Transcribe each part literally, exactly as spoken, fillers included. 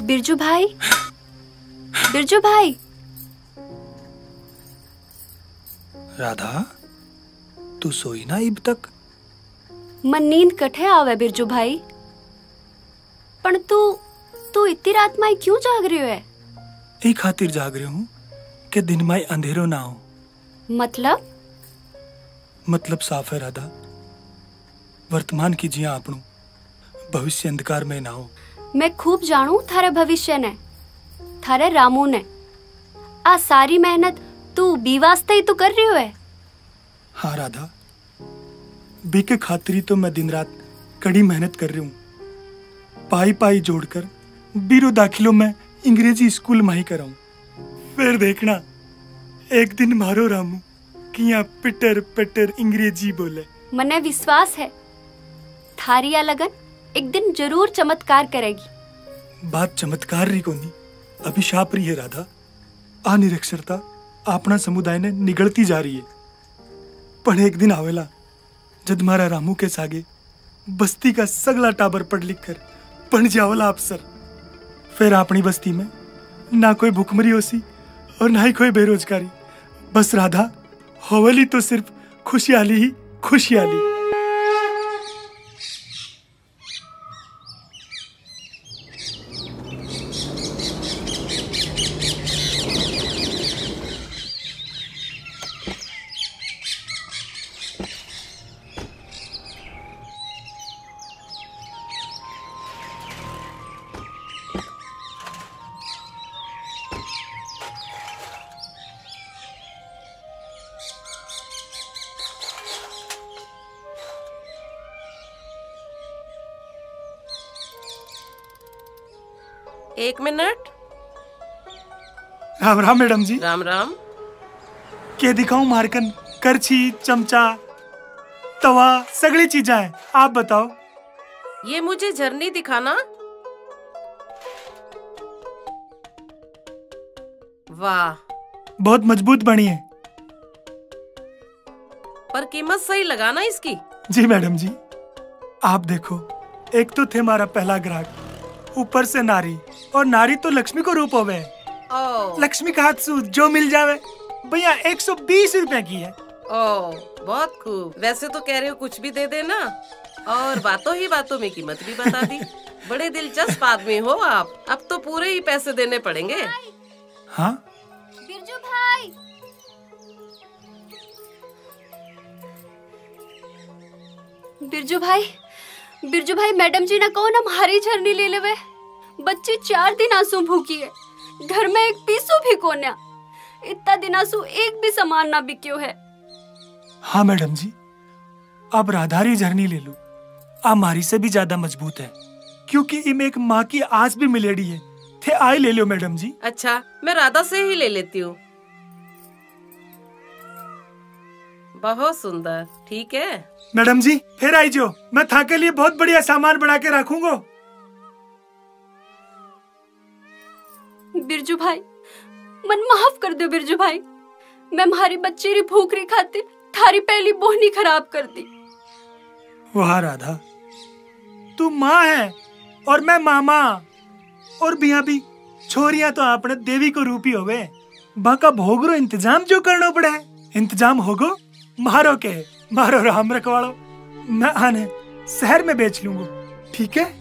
बिरजू भाई, बिरजू भाई। राधा, तू सोई ना इब तक? मन नींद कठे आवे बिरजू भाई, पण तू तू इतनी रात में क्यों जाग रही है? ई खातिर जाग रही हूँ कि दिन में अंधेरो ना हो। मतलब? मतलब साफ है राधा, वर्तमान की जिया अपनू, भविष्य अंधकार में ना हो। मैं खूब जानू थारे भविष्य ने, थारे रामू ने। आ सारी मेहनत तू बी वास्ते ही तो कर रही है। हाँ राधा, बी के खातिर तो मैं दिन रात कड़ी मेहनत कर रही हूँ। पाई पाई जोड़कर बीरो दाखिलों में अंग्रेजी स्कूल में ही कराऊं। फिर देखना एक दिन मारो रामू किया पिटर पिटर अंग्रेजी बोले। मने विश्वास है थारी या लगन एक दिन जरूर चमत्कार करेगी। बात चमत्कार रही कोनी, अभिशाप रही है राधा। अनिरक्षरता अपना समुदाय ने निगलती जा रही है। पर एक दिन आवेला जद मारा रामू के सागे बस्ती का सगला टाबर पढ़ लिख कर बन जावला अफसर। फिर अपनी बस्ती में ना कोई भूखमरी होसी और ना ही कोई बेरोजगारी। बस राधा, होवली तो सिर्फ खुशहाली ही खुशहाली। एक मिनट। राम राम मैडम जी। राम राम। क्या दिखाऊं मारकन? करछी, चमचा, तवा, सगली चीजें हैं। आप बताओ। ये मुझे झरनी दिखाना। वाह, बहुत मजबूत बनी है। पर कीमत सही लगाना इसकी। जी मैडम जी। आप देखो, एक तो थे हमारा पहला ग्राहक, ऊपर से नारी, और नारी तो लक्ष्मी को रूप होवे। लक्ष्मी का हाथ सूद जो मिल जावे। भैया एक सौ बीस रुपए की है। ओ, बहुत खूब। वैसे तो कह रहे हो कुछ भी दे देना, और बातों ही बातों में कीमत भी बता दी। बड़े दिलचस्प आदमी हो आप। अब तो पूरे ही पैसे देने पड़ेंगे। हाँ बिरजू भाई, बिरजू भाई, बिरजू भाई, मैडम जी ने कहो ना हमारी झरनी ले लेवे। बच्ची चार दिन आंसू भूखी है, घर में एक पीसू भी कोन्या। इतना दिन आंसू एक भी सामान ना बिक्यो है। हाँ मैडम जी, अब राधारी झरनी ले लो। हमारी से भी ज्यादा मजबूत है, क्योंकि इम एक माँ की आस भी मिलेड़ी है। थे आई ले लो मैडम जी। अच्छा, मैं राधा से ही ले लेती हूँ। बहुत सुंदर। ठीक है मैडम जी, फिर आई जो। मैं था के लिए बहुत बढ़िया सामान बना के रखूंगा। बिरजू भाई, मन माफ कर दो बिरजू भाई। मैं हमारी बच्ची री भूख री खातिर थारी पहली बोहनी खराब कर दी। वाह राधा, तू माँ है और मैं मामा। और बिया भी छोरियां तो आपने देवी को रूपी होवे। बाका भोगरो इंतजाम जो करना पड़े है। इंतजाम होगो मारो के मारो राम रखवाड़ो। मैं आने शहर में बेच लूंगा। ठीक है।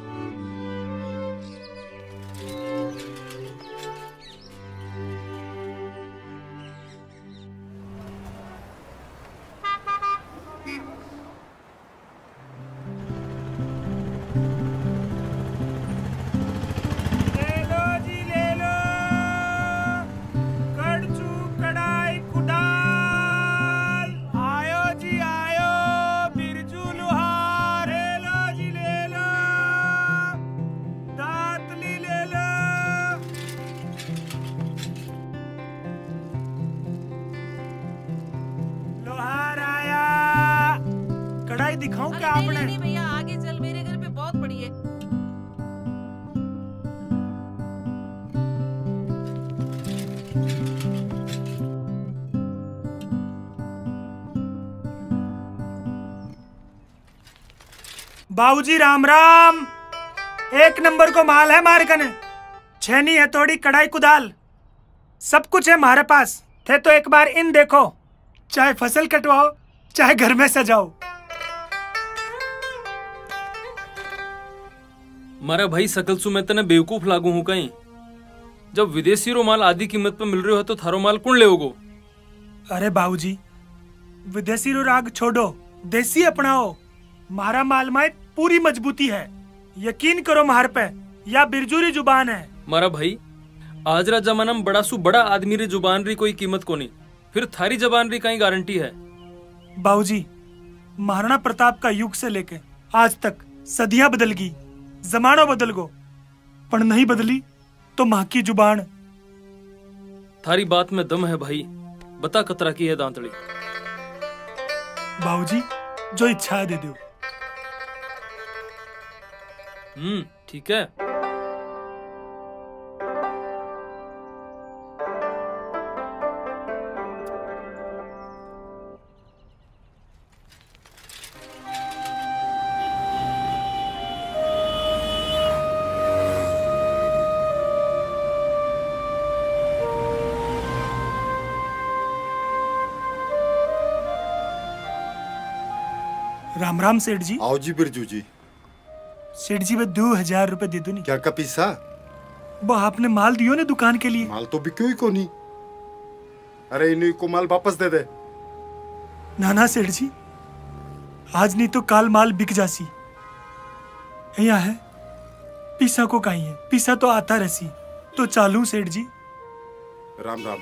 दिखाऊं क्या आपने? नहीं, नहीं भैया, आगे चल, मेरे घर पे बहुत पड़ी है। बाबूजी राम राम। एक नंबर को माल है मारकन। छेनी हथौड़ी कढ़ाई कुदाल सब कुछ है हमारे पास। थे तो एक बार इन देखो, चाहे फसल कटवाओ चाहे घर में सजाओ। मारा भाई सकल सु मैं तने बेवकूफ लागू हूँ कहीं। जब विदेशी रो माल आधी कीमत पे मिल रही हो तो थारो माल कौन लेओगो? अरे बाबूजी, विदेशी रो राग छोड़ो, देसी अपनाओ। मारा माल में पूरी मजबूती है, यकीन करो मार पे, या बिरजूरी जुबान है। मारा भाई, आज रा जमाना में बड़ा सु बड़ा आदमी री जुबान री कोई कीमत को नहीं, फिर थारी जबान री कहीं गारंटी है? बाबूजी, महाराणा प्रताप का युग से लेके आज तक सदियां बदल गई, जमाना बदल गो, पर नहीं बदली तो माँ की जुबान। थारी बात में दम है भाई, बता कतरा की है दांतड़ी। बाबूजी, जो इच्छा है दे दो। हम्म ठीक है। राम राम सेठ जी। आओ जी बिरजू जी। सेठ जी, मैं दो हजार रुपए दे दो नहीं। क्या का पैसा? वो आपने माल दियो ना दुकान के लिए। माल तो बिक्यो ही को नहीं। अरे इन्हीं को माल वापस दे दे। ना ना सेठ जी, आज नहीं तो काल माल बिक जासी। यहाँ है पीसा को कहीं है, पीसा तो आता रसी। तो चालू सेठ जी। राम राम।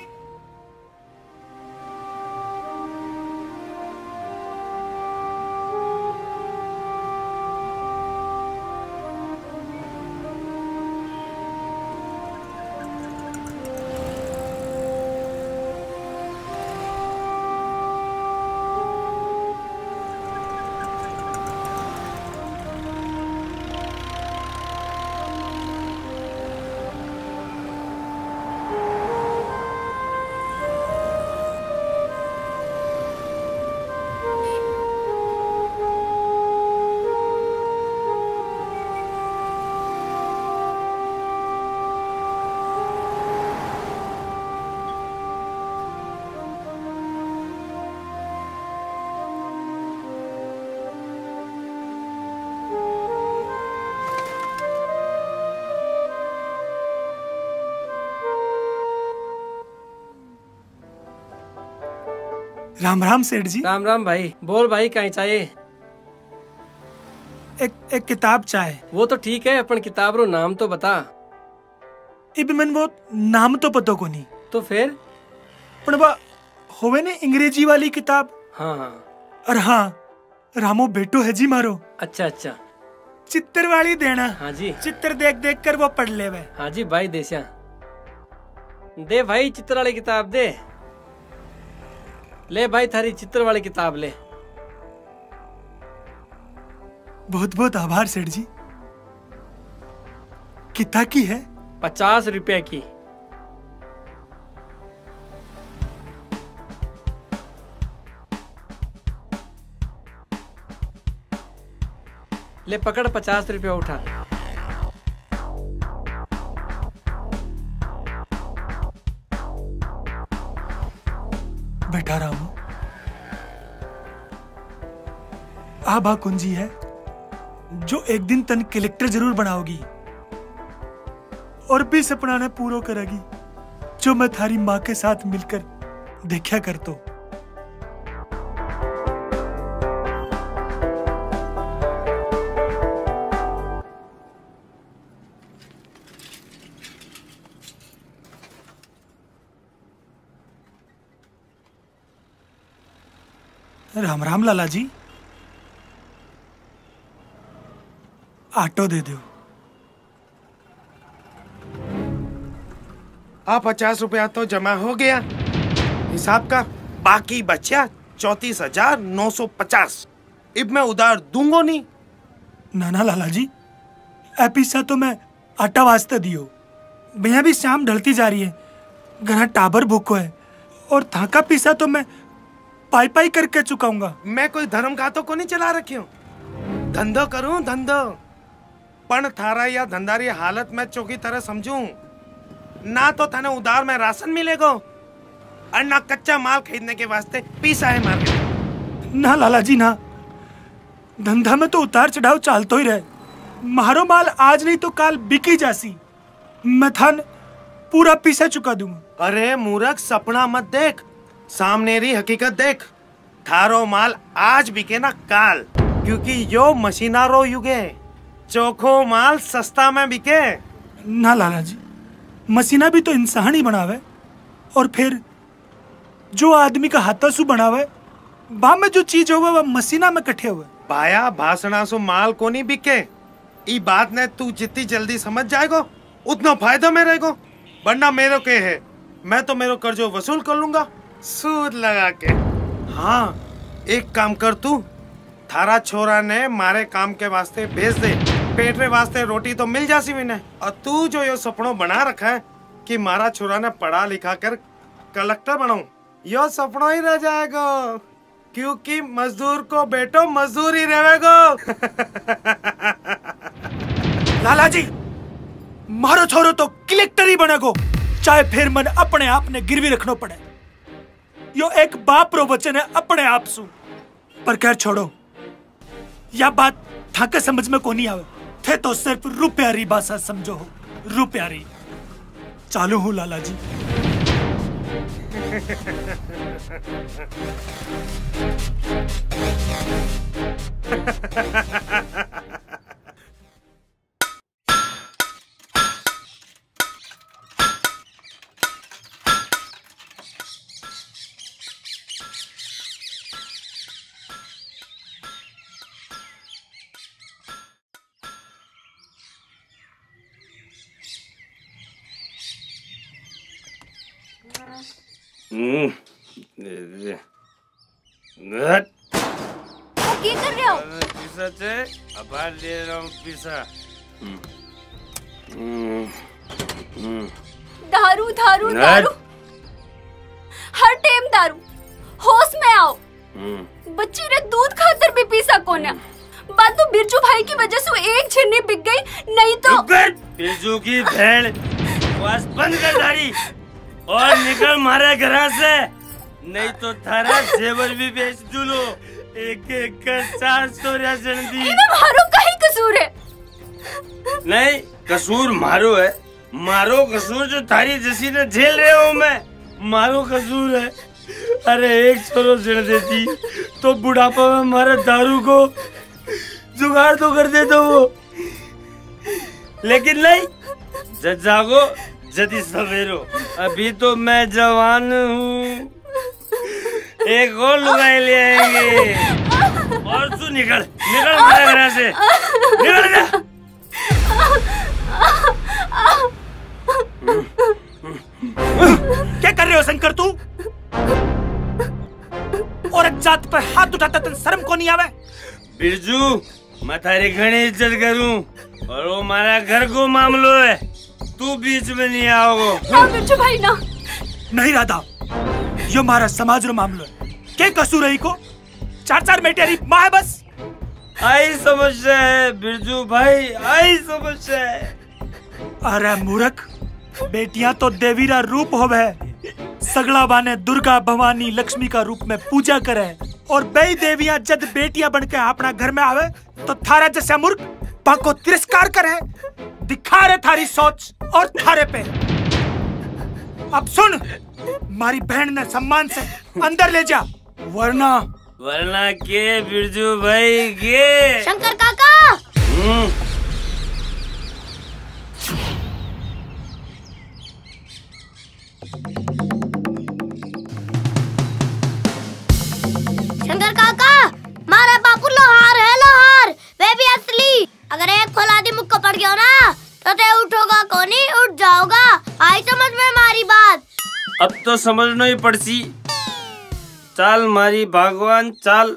राम राम सेठ जी। राम राम भाई। बोल भाई, कहीं चाहिए? एक एक किताब चाहे। वो तो ठीक है, अपन किताब रो नाम तो बता। इब मन वो नाम तो पतो को नहीं। तो फिर? पण वो होवे ने अंग्रेजी वाली किताब। हाँ हाँ। और हाँ, रामो बेटो है जी मारो। अच्छा अच्छा। चित्र वाली देना। हाँ जी। चित्र देख देख कर वो पढ़ ले वे। हाँ जी भाई देसिया। दे भाई चित्र वाली किताब दे। ले भाई थारी चित्र वाली किताब ले। बहुत बहुत आभार सेठ जी। कितना की है? पचास रुपए की। ले पकड़, पचास रुपया उठा। बैठा रामू, आभा कुंजी है जो एक दिन तन कलेक्टर जरूर बनाओगी और भी सपना ने पूरा करेगी जो मैं थारी माँ के साथ मिलकर देखा कर। तो राम राम लाला जी। ऑटो दे दो। आ पचास रुपया तो जमा हो गया हिसाब का, बाकी बचा चौतीस हजार नौ सौ पचास। अब मैं उधार दूंगा नहीं। नाना लाला जी, ए पैसा तो मैं आटा वास्ते दियो। भैया भी शाम ढलती जा रही है, घर टाबर भूखो है, और थाका पैसा तो मैं पाई पाई करके चुकाऊंगा। मैं कोई धर्म खातो को नहीं चला रखी हूँ, धंधो करूँ धंधो। पण थारा या धंधारी हालत मैं चौकी तरह समझूं। ना तो थाने उधार में राशन मिलेगा और ना कच्चा माल खरीदने के वास्ते पीसा है मार्केट। ना लाला जी ना, धंधा में तो उतार चढ़ाव चालतो ही रहे। मारो माल आज नहीं तो काल बिकी जासी। मैं थान पूरा पीसा चुका दूंगा। अरे मूर्ख, सपना मत देख, सामने री हकीकत देख। थारो माल आज बिके ना काल, क्योंकि यो मशीनारो युग है। चोखो माल सस्ता में बिके। ना लाला जी, मशीना भी तो इंसान ही बनावे, और फिर जो आदमी का हाथासू बनावे बा में जो चीज होवे वह मशीना में कट्ठे हुए। भाया भाषणा सु माल को नहीं बिके। ई बात ने तू जितनी जल्दी समझ जाएगो उतना फायदा में रहेगो। वरना मेरो के है, मैं तो मेरो कर्जो वसूल कर लूंगा सूद लगा के। हाँ, एक काम कर तू, थारा छोरा ने मारे काम के वास्ते भेज दे। पेटरे वास्ते रोटी तो मिल जासी मैंने। और तू जो यो सपनों बना रखा है कि मारा छोरा ने पढ़ा लिखा कर कलेक्टर बनाऊं, यो सपनों ही रह जाएगा, क्योंकि मजदूर को बेटो मजदूर ही रहेगा। लाला जी, मारो छोरो तो कलेक्टर ही बनेगो, चाहे फिर मन अपने आप ने गिरवी रखना पड़े। यो एक बाप रो वचन है अपने आप सु। पर खैर छोड़ो, या बात थाके समझ में को नहीं आवे। थे तो सिर्फ रुपयारी भाषा समझो हो, रुपयारी। चालू हूँ लाला जी। हम्म, क्या कर रहे हो? पिसा चे, अबार ले रहा हूँ पिसा। दारू दारू दारू, हर टाइम दारू। होश में आओ। बच्ची ने दूध खातर भी पीसा कोने। बात तो बिरजू भाई की वजह से एक छिन्नी बिक गई, नहीं तो बिरजू की भेड़ वास बंद कर दाढ़ी और निकल मारे घर से, नहीं तो थारा जेवर भी बेच दूलो। एक एक कर चार सौ राशन दी। इन्हें मारो का ही कसूर है। नहीं, कसूर मारो है। मारो कसूर जो थारी जैसी ने झेल रहे हो मैं, मारो कसूर है। अरे एक छोरो जड़ देती तो बुढ़ापा में मारे दारू को जुगाड़ तो कर देता वो, लेकिन नहीं, जब जागो जदी सवेरो। अभी तो मैं जवान हूँ, एक और लुगाई ले आएंगे। और तू निकल निकल मेरे घर से, निकल जा। क्या कर रहे हो शंकर तू? और जात पर हाथ उठाता तो शर्म को नहीं आवे? बिरजू, मैं थारी घनी इज्जत करूं और वो हमारा घर को मामलो है, तू बीच में नहीं आओगे। ना बिरजू भाई ना। नहीं राधा, यो हमारा समाज रो मामलो है। क्या कसूर है को? चार चार बेटियारी माँ है बस। आई समस्या है बिरजू भाई, आई समस्या है। अरे मूर्ख, बेटियां तो देवी रा रूप होवे। सगला बाने दुर्गा भवानी लक्ष्मी का रूप में पूजा करे, और बई देवियां जब बेटियां बनके अपना घर में आवे तो थारा जैसा मूर्ख बाको तिरस्कार करे। दिखा रहे थारी सोच और थारे पे। अब सुन, मारी बहन ने सम्मान से अंदर ले जा, वरना वरना के बिरजू भाई के। शंकर काका, शंकर काका, मारा बापू लोहार है, लोहार वे भी असली। अगर एक फौलादी मुक्का पड़ गया ना तो ते उठोगा कोनी, उठ जाओगा। आई समझ में मारी बात? अब तो समझना ही पड़सी। चाल मारी भगवान चाल।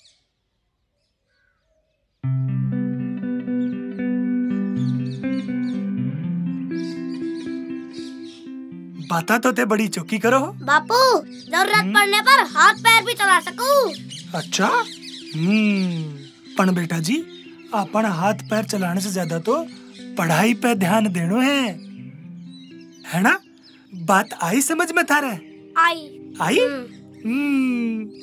बाता तो ते बड़ी चौकी करो। बापू, जरूरत पड़ने पर हाथ पैर भी चला सकूं। अच्छा, हम्म, पण बेटा जी, अपन हाथ पैर चलाने से ज्यादा तो पढ़ाई पे ध्यान देनो है। है ना? बात आई समझ में थारे? आई आई? हम्म।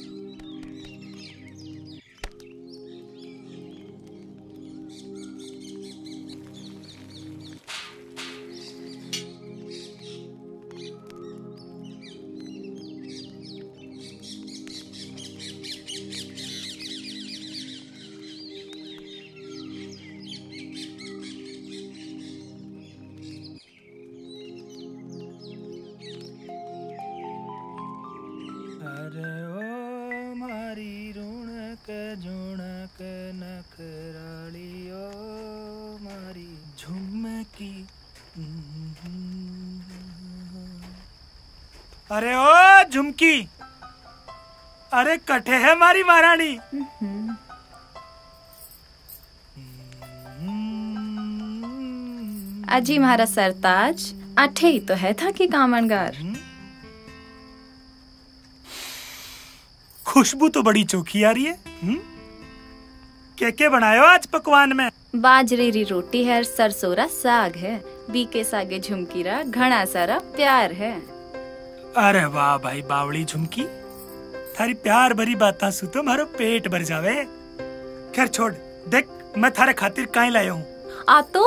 अरे ओ मारी रुणक जुणक नखरालियो मारी झुमकी। अरे ओ झुमकी, अरे कठे है मारी महारानी। अजी हमारा सरताज अठे ही तो है था कि कामनगार। खुशबू तो बड़ी चोखी आ रही है। हम्म? क्या क्या बनायो आज पकवान में? बाजरे री रोटी है, सरसोरा साग है, बीके सागे झुमकीरा घना सारा प्यार है। अरे वाह भाई बावड़ी झुमकी, थारी प्यार भरी बात सु तो मारो पेट भर जावे। खैर छोड़, देख मैं थारे खातिर काई लायो हूँ। आ तो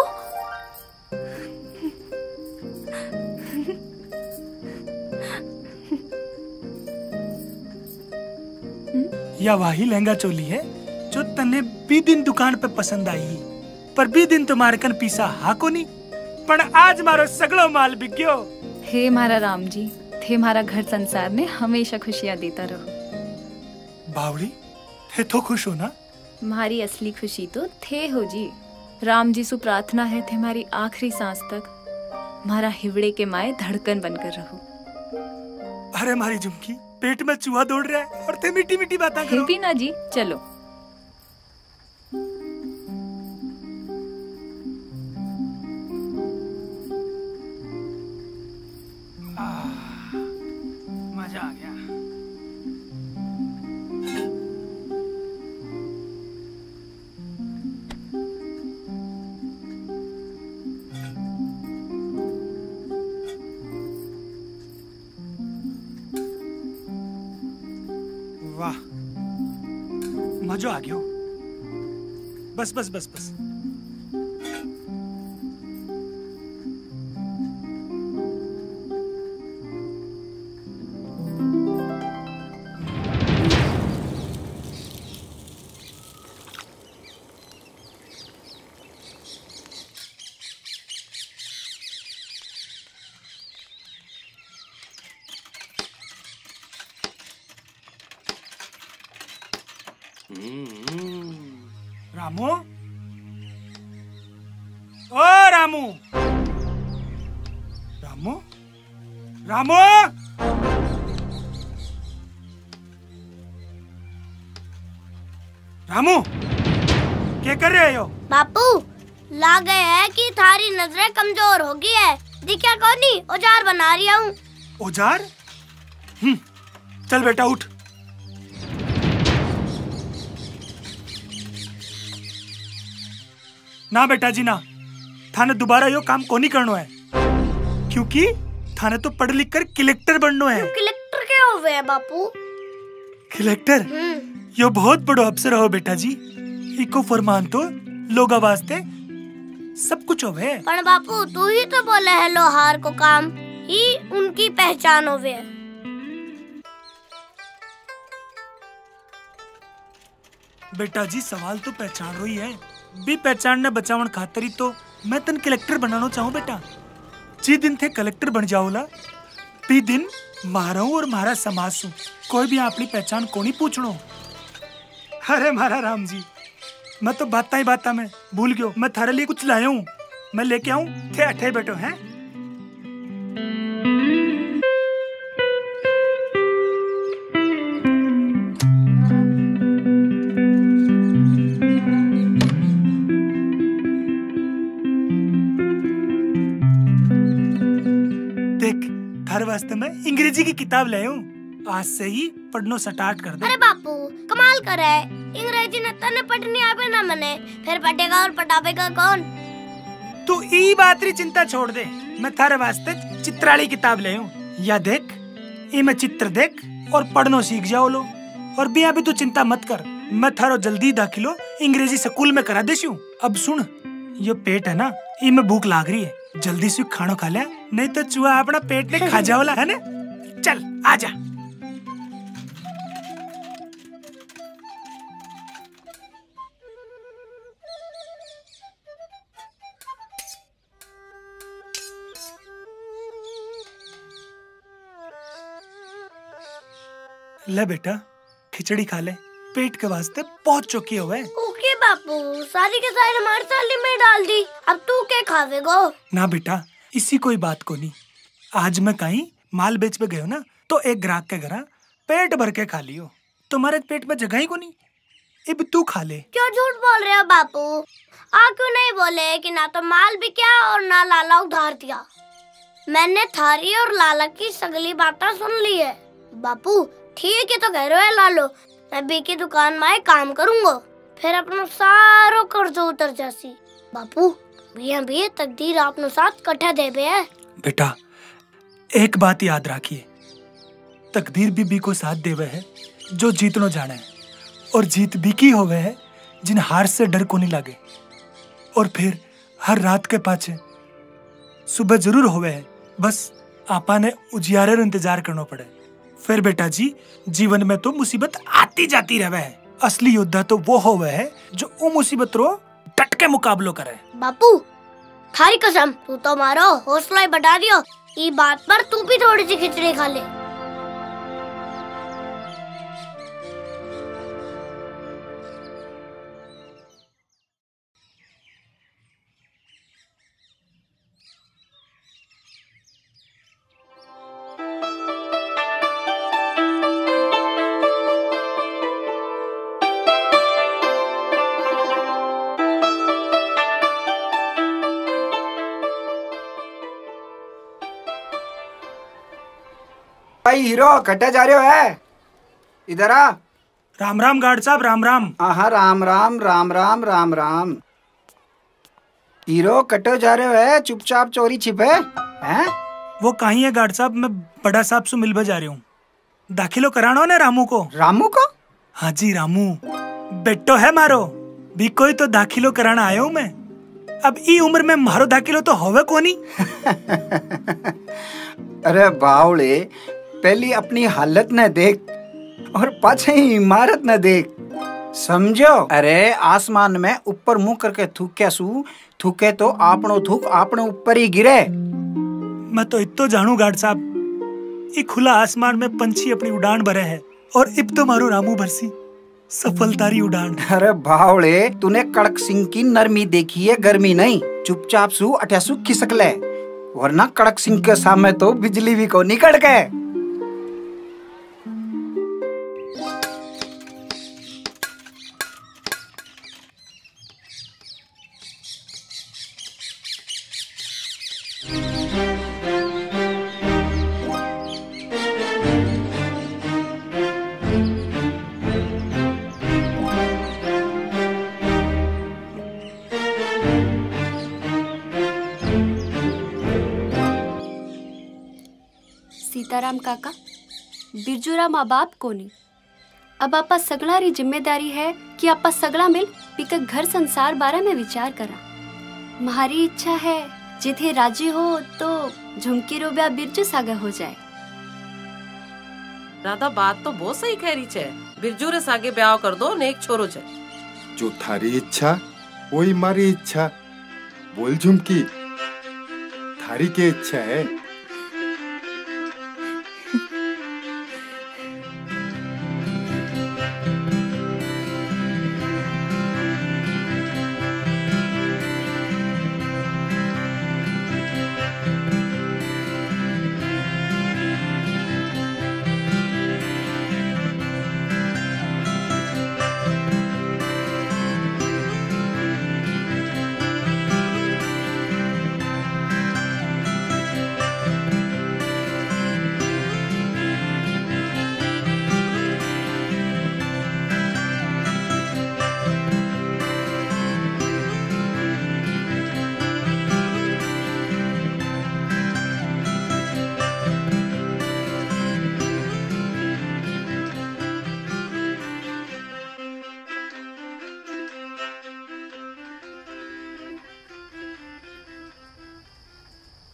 या वही लहंगा चोली है जो तने बी दिन दुकान पे पसंद आई, पर बी दिन तो मारकन पीसा हा को नहीं, पर आज मारो सगलो माल बिक गयो। हे मारा राम जी, थे मारा घर संसार ने हमेशा खुशियाँ देता रहो। बावड़ी थे तो खुश हो ना? मारी असली खुशी तो थे हो जी। राम जी सु प्रार्थना है थे हमारी आखिरी सांस तक मारा हिवड़े के माए धड़कन बनकर रहो। अरे मारी झुमकी, पेट में चूहा दौड़ रहा है और ते मीठी मीठी बातें करो। भी ना जी, चलो। आ, मजा आ गया। वाह, मजा आ गया। बस बस बस बस। रामू, ओ रामू, रामू, रामू, रामू, क्या कर रहे हो? बापू लागे है कि थारी नजरें कमजोर हो गई है। दिखा कौन नहीं, औजार बना रही हूँ। औजार? हम्म, चल बेटा उठ। ना बेटा जी ना, थाने दोबारा यो काम को नहीं करना है, क्योंकि थाने तो पढ़ लिख कर कलेक्टर बनना है। कलेक्टर क्या हो गए बापू? कलेक्टर यो बहुत बड़ो अफसर हो बेटा जी। इको फरमान तो लोगा वास्ते सब कुछ होवे। पर बापू तू ही तो बोले है लोहार को काम ही उनकी पहचान होवे। बेटा जी सवाल तो पहचान रही है, भी पहचान ने बचावन खातर ही तो मैं तन कलेक्टर बनाना चाहूँ बेटा। जी दिन थे कलेक्टर बन जाओला, भी दिन मारा और मारा समाज सु कोई भी अपनी पहचान को नहीं पूछनो। अरे मारा राम जी, मैं तो बाता ही बाता में भूल गयो, मैं थारे लिए कुछ लाया हूँ, मैं लेके आऊँ थे अठे बैठो हैं। देख थारे वास्ते मैं अंग्रेजी की किताब लाया हूँ, आज से ही पढ़नो स्टार्ट कर दे। अरे बापू कमाल करे, अंग्रेजी ने तने पढ़नी आवे ना मने, फिर पढ़ेगा और पढ़ावेगा कौन? तू ई बात री चिंता छोड़ दे, मैं थारे वास्ते चित्राली किताब ले हूँ। या देख, इमे चित्र देख और पढ़नो सीख जाओ लो। और भी अभी तू चिंता मत कर, मैं थारो जल्दी दाखिलो अंग्रेजी स्कूल में करा देशू। अब सुन, ये पेट है ना, इमे भूख लाग रही है, जल्दी से खानो खा ले, नहीं तो चूहा अपना पेट ने खा जाओला है ना। चल आजा। ले बेटा, खिचड़ी खा ले, पेट के वास्ते बहुत चौकी हुए। ओके बापू, सारी के सारी हमारी थाली में डाल दी, अब तू क्या खावेगो? ना बेटा, इसी कोई बात को नहीं। आज मैं कहीं माल बेच पे गयो ना, तो एक ग्राहक के घर पेट भर के खा लियो। तुम्हारे पेट में जगह ही को नहीं, अब तू खा ले। क्यों झूठ बोल रहे हो बापू? आ क्यों नहीं बोले कि ना तो माल बिका और ना लाला उधार दिया? मैंने थारी और लाला की सगली बातें सुन ली है। बापू ठीक है तो कह रहे हो लालो, मैं बी की दुकान में काम करूंगा, फिर अपना सारो कर्ज उतर जासी। बापू भैया भी तकदीर आपनो साथ कट्ठा देबे है। बेटा एक बात याद रखिए, तकदीर भी बी को साथ देवे है जो जीतनो जाने है, और जीत भी की होवे है जिन हार से डर को नहीं लगे। और फिर हर रात के पाछे सुबह जरूर होवे है, बस आपा ने उजियारे इंतजार करना पड़े। फिर बेटा जी, जीवन में तो मुसीबत आती जाती रहे है, असली योद्धा तो वो होवे है जो वो मुसीबत रो डट के मुकाबलो करे। बापू थारी कसम, तू तो मारो हौसला ही बढ़ा दियो, ई बात पर तू भी थोड़ी सी खिचड़ी खा ले। भाई हीरो कटे जा रहे हो है, इधर आ। राम राम गार्ड साहब, राम राम। हाँ राम राम राम राम राम राम। हीरो कटे जा रहे हो है, चुपचाप चोरी छिपे हैं? वो कहीं है गार्ड साहब, मैं बड़ा साहब से मिलवा जा रही हूँ। दाखिलो कराना ने रामू को। रामू को? हाँ जी रामू बेटो है मारो, भी कोई तो दाखिलो कराना आया हूँ मैं। अब ई उम्र में मारो दाखिलो तो होवे कोनी। अरे बावले, पहली अपनी हालत न देख और पाछे ही इमारत न देख, समझो? अरे आसमान में ऊपर मुंह करके थूके सू, थूके तो आपनो थूक आपने ऊपर ही गिरे। मैं तो इतो जानू गार्ड साहब, ये खुला आसमान में पंछी अपनी उड़ान भरे है, और इब तो मारो रामू भरसी सफलतारी उड़ान। अरे बावले, तूने कड़क सिंह की नरमी देखी है, गर्मी नहीं। चुपचाप सू अठ्यासू खिसक ले, वरना कड़क सिंह के सामने तो बिजली भी को निकल गए। सीताराम काका, बिरजूराम माँ बाप कोनी। अब आपा सगला री जिम्मेदारी है कि आपा सगला मिल पीकर घर संसार बारे में विचार करा। तुम्हारी इच्छा है जिथे राजी हो तो झुमकी रो ब्याह बिरजू सागे हो जाए। राधा बात तो बहुत सही कह रही छे, बिरजू रे सागे ब्याह कर दो ने एक छोरो छे। जो थारी इच्छा वही मारी इच्छा। बोल झुमकी, थारी के इच्छा है?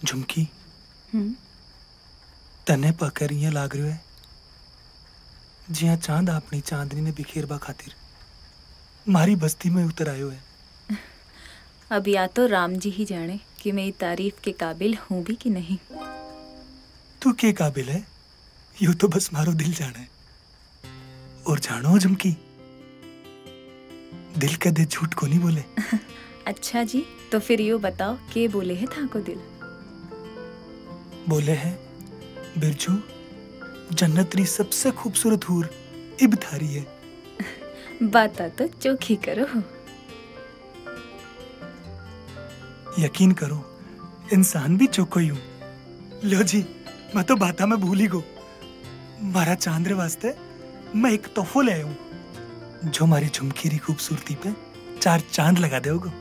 झुमकी हम्म तने पकर ये लाग रही है जिया चांद अपनी चांदनी ने बिखेरबा खातिर मारी बस्ती में उतर आयो है। अब या तो राम जी ही जाने कि मैं तारीफ के काबिल हूँ भी कि नहीं। तू के काबिल है यू तो बस मारो दिल जाने। और जानो झुमकी दिल कदे झूठ को नहीं बोले। अच्छा जी, तो फिर यो बताओ के बोले है था को दिल? बोले है बिरजू जन्नत री सबसे खूबसूरत हूर इब थारी है। बात तो चोखी करो। यकीन करो इंसान भी चौको ही हूँ। लो जी मैं तो बाता में भूल ही गो। मारा चांद्र वास्ते मैं एक तोहफो ले आया हूँ जो हमारी झुमकी री खूबसूरती पे चार चांद लगा देओगो।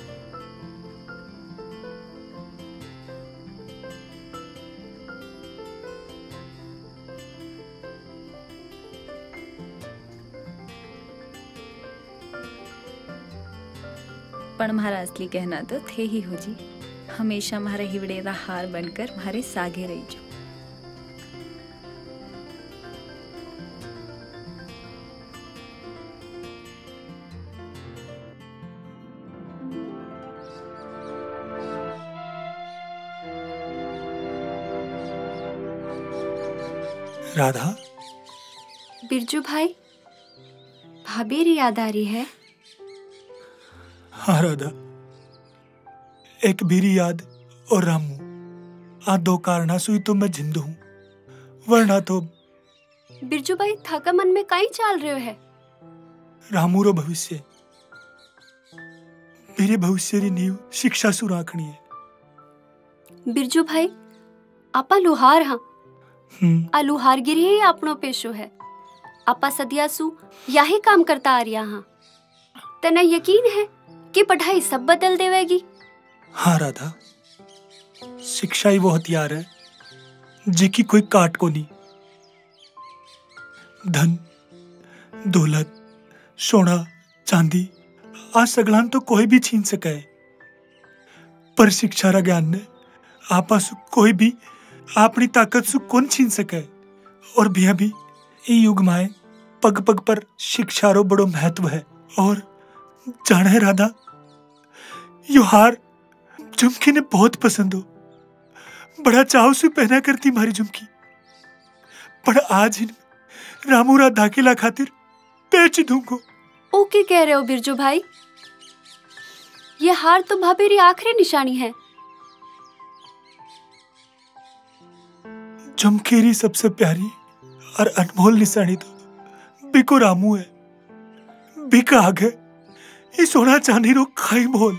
पण म्हारा असली कहना तो थे ही हो जी। हमेशा म्हारे हिवड़े रा हार बनकर म्हारे सागे रही जो। राधा। बिरजू भाई भाभी री याद आ रही है। हाँ राधा, एक बीरी याद और रामू आ दो कारणा सुई तो मैं जिंदा हूँ, वरना तो। बिरजू भाई थाका मन में कहीं चाल रहे है। रामू रो भविष्य, मेरे भविष्य री नींव शिक्षा सु राखनी है। बिरजू भाई आपा लुहार हाँ। आ लुहारगिरी ही अपनो पेशो है। आपा सदियासु यही काम करता आ रिया हाँ। तना यकीन है कि पढ़ाई सब बदल देवेगी। हाँ राधा, शिक्षा ही वो हथियार है जिकी कोई काट को नहीं। धन दौलत सोना चांदी आ सगलान तो कोई भी छीन सके, पर शिक्षा रा ज्ञान ने आपा सु कोई भी अपनी ताकत सु कौन छीन सके। और भी अभी ई युग माए पग पग पर शिक्षा रो बड़ो महत्व है। और जाने राधा, यो हार झुमकी ने बहुत पसंद हो। बड़ा चाव से पहना करती मारी झुमकी, पर आज इन रामू रा दाखिला खातिर बेच दूंगो। ओके कह रहे हो बिरजू भाई, ये हार तो भाभी री आखिरी निशानी है। झुमकी री सबसे प्यारी और अनमोल निशानी तो बिको रामू है। बिका आगे ये सोना चांदी रो खाई मोल।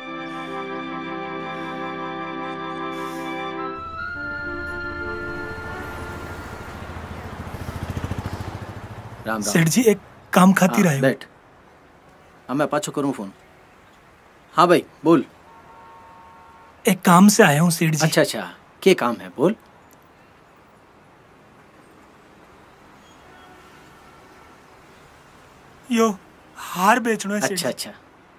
राम राम। सेठ जी एक काम खातिर आए। बैठ, हाँ मैं पाछो करूँ फोन। हाँ भाई बोल। एक काम से आया हूँ सेठ जी। अच्छा अच्छा, क्या काम है बोल। यो हार बेचना है। अच्छा अच्छा,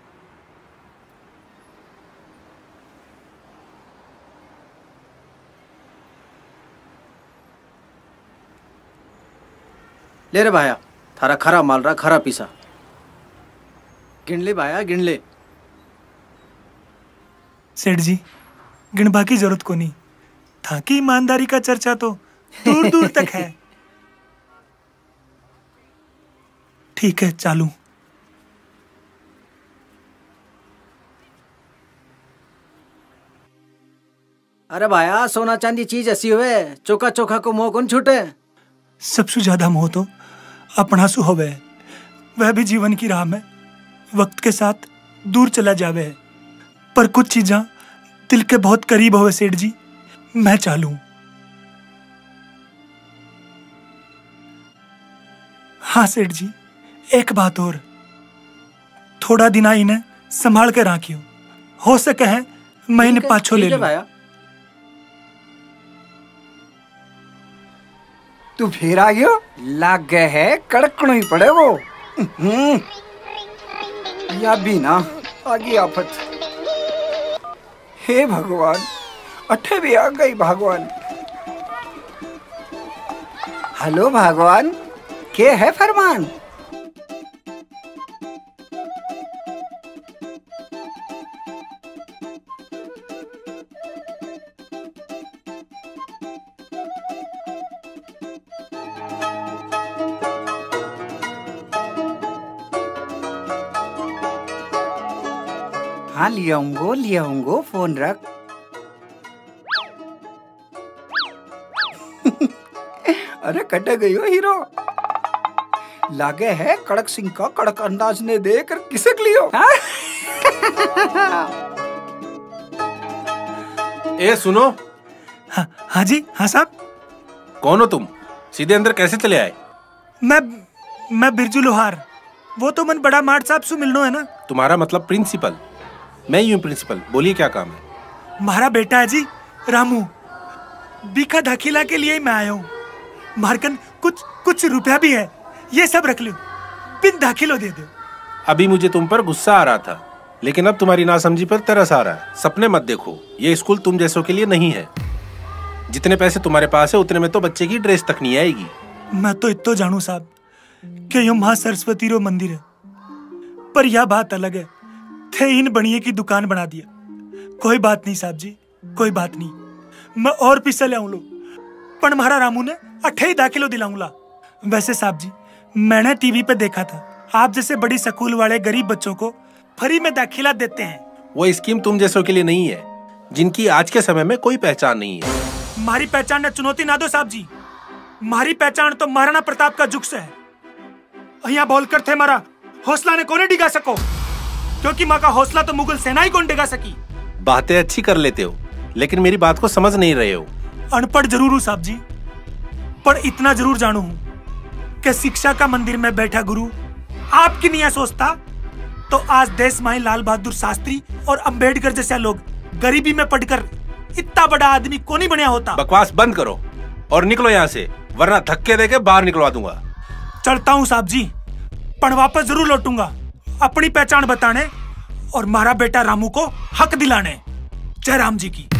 ले रे भाया, थारा खरा माल रहा खरा पीसा। गिन ले भाया गिन ले। सेठ जी गिनबा की जरूरत को नहीं था कि ईमानदारी का चर्चा तो दूर दूर तक है। ठीक है चालू। अरे भाया, सोना चांदी चीज ऐसी हुए चोखा चोखा को मोह कौन छूटे। सबसे ज्यादा मोह तो अपना सु होवे, वह भी जीवन की राह में वक्त के साथ दूर चला जावे है। पर कुछ चीजा दिल के बहुत करीब होवे सेठ जी, मैं चालू। हाँ सेठ जी, एक बात और, थोड़ा दिन इन्हें संभाल के राखियो। हो सके है मैं इन्हें पाछो ले लूं। तू फिर आ गयो, लाग गए है कड़कनो ही पड़े वो। या भी ना आगे आफत। हे भगवान, अठे भी आ गई भगवान। हेलो भगवान, के है फरमान? हाँ लियाऊंगो लियाऊंगो, फोन रख। अरे कट गई हो हीरो, लागे है कड़क सिंह का कड़क अंदाज ने देकर किसक लियो। ए सुनो। हाँ, हाँ जी, हाँ साहब। कौन हो तुम? सीधे अंदर कैसे चले आए? मैं मैं बिरजू लोहार, वो तो मन बड़ा मार्ट साहब से मिलनो है ना। तुम्हारा मतलब प्रिंसिपल? मैं ही हूँ प्रिंसिपल, बोलिए क्या काम है? हमारा बेटा है जी रामू, बीका दाखिला के लिए ही मैं आया हूँ। मारकन कुछ कुछ रुपया भी है, ये सब रख लो, बिन दाखिलो दे दो। अभी मुझे तुम पर गुस्सा आ रहा था, लेकिन अब तुम्हारी नासमझी पर तरस आ रहा है। सपने मत देखो, ये स्कूल तुम जैसों के लिए नहीं है। जितने पैसे तुम्हारे पास है उतने में तो बच्चे की ड्रेस तक नहीं आएगी। मैं तो इतो जानू साहब कि यो माँ सरस्वती रो मंदिर है, पर यह बात अलग है, थे इन बनिए की दुकान बना दिया। कोई बात नहीं साहब जी, कोई बात नहीं, मैं और पैसा ले आऊं लो, पर हमारा रामू ने अठाई दाखिलो दिलाऊंगा। वैसे साहब जी, मैंने टीवी पे देखा था आप जैसे बड़ी स्कूल वाले गरीब बच्चों को फ्री में दाखिला देते हैं। वो स्कीम तुम जैसों के लिए नहीं है, जिनकी आज के समय में कोई पहचान नहीं है। हमारी पहचान ने चुनौती ना दो साहब जी, हमारी पहचान तो महाराणा प्रताप का जुग से है। यहाँ बोलकर थे मारा हौसला ने कोने डिगा सको, क्योंकि माँ का हौसला तो मुगल सेना ही कौन डिगा सकी। बातें अच्छी कर लेते हो, लेकिन मेरी बात को समझ नहीं रहे हो। अनपढ़ जरूर हूँ साहब जी, पर इतना जरूर जानू हूँ कि शिक्षा का मंदिर में बैठा गुरु आपकी नहीं सोचता तो आज देश माई लाल बहादुर शास्त्री और अंबेडकर जैसे लोग गरीबी में पढ़कर इतना बड़ा आदमी को नहीं बनया होता। बकवास बंद करो और निकलो यहाँ से, वरना धक्के देके बाहर निकलवा दूंगा। चलता हूँ साहब जी, पर वापस जरूर लौटूंगा अपनी पहचान बताने और मारा बेटा रामू को हक दिलाने। जय राम जी की।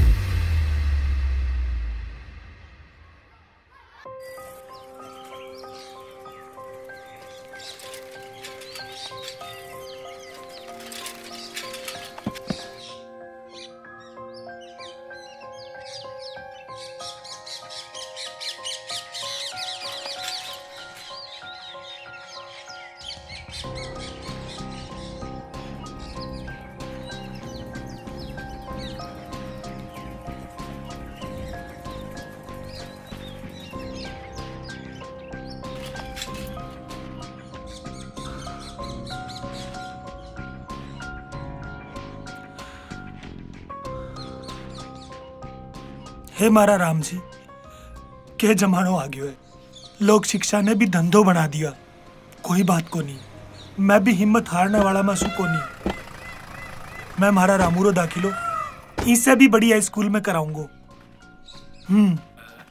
हे मारा राम जी, के जमानो आ गयो है, लोग शिक्षा ने भी धंधो बना दिया। कोई बात को नहीं, मैं भी हिम्मत हारने वाला मासू को नहीं। मैं मारा रामूरो दाखिलो इससे भी बढ़िया स्कूल में कराऊंगा। हम्म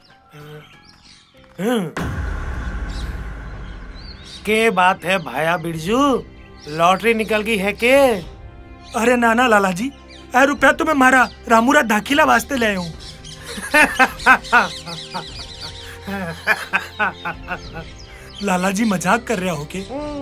के बात है भाया बिरजू, लॉटरी निकल गई है के? अरे नाना लाला जी, ए रुपया तो मैं मारा रामूरा दाखिला वास्ते ले हूँ। लाला जी मजाक कर रहे हो के?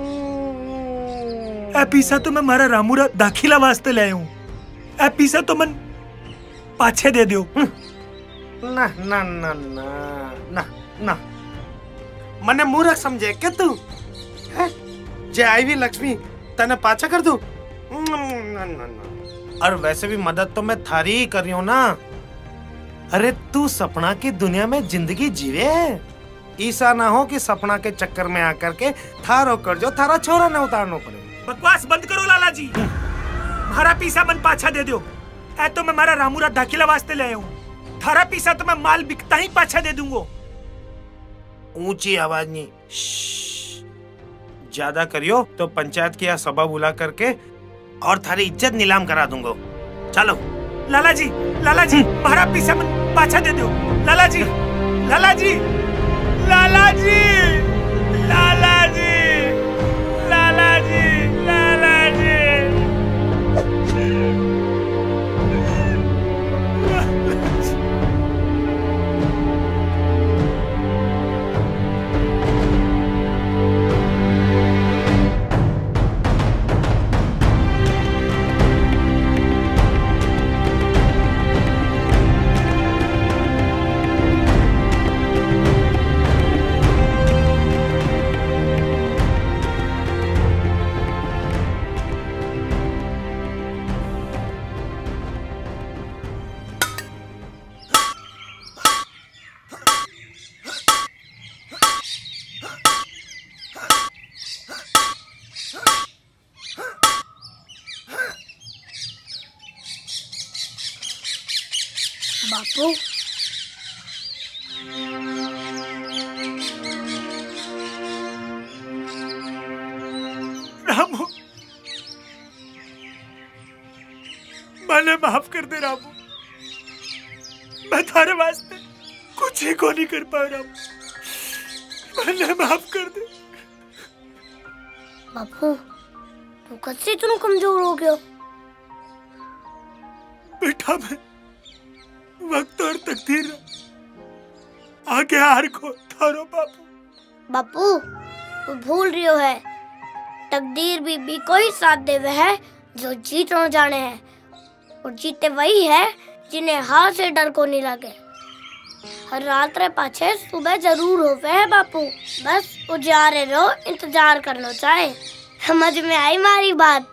ए पीसा तो मैं मारा रामूरा दाखिला वास्ते ले हूँ, ए पीसा तो मन पाछे दे दियो। ना ना ना ना ना ना, मने मूर्ख समझे के तू? जे आई भी लक्ष्मी तने पाछा कर दूं? ना ना ना, और वैसे भी मदद तो मैं थारी ही कर रही हूँ ना। अरे तू सपना की दुनिया में जिंदगी जीवे, ऐसा ना हो कि सपना के चक्कर में आकर के थारो कर जो थारा छोरा ने उतारना पड़े। बकवास बंद करो लाला जी, मारा पीसा मन पाछा दे दो। ऐ तो मैं मारा रामूरा दाखिला वास्ते ले हूँ, थारा पीसा तो मैं माल बिकता ही पाछा दे दूंगा। ऊंची आवाज नहीं, ज्यादा करियो तो पंचायत की सभा बुला करके और थारी इज्जत नीलाम करा दूंगा। चलो लाला जी, लाला जी मारा पीसा मन पाछा दे दो। लाला जी, लाला जी, लाला जी, लाला जी, लाला जी, लाला जी। बापू रामू, मैंने माफ कर दे रामू। मैं थारे वास्ते कुछ ही को नहीं कर पाया रामू, मैंने माफ कर दे। बापू तू कैसे इतना कमजोर हो गया? बेटा मैं वक्त और तकदीर आगे हार को थारो बापू। बापू तू भूल रियो है, तकदीर भी भी कोई साथ देवे है जो जीत न जाने है, और जीते वही है जिन्हें हार से डर को नहीं लगे। हर रात रे पाछे सुबह जरूर होवे है बापू, बस उजारे रहो, इंतजार करना चाहे। समझ में आई मारी बात?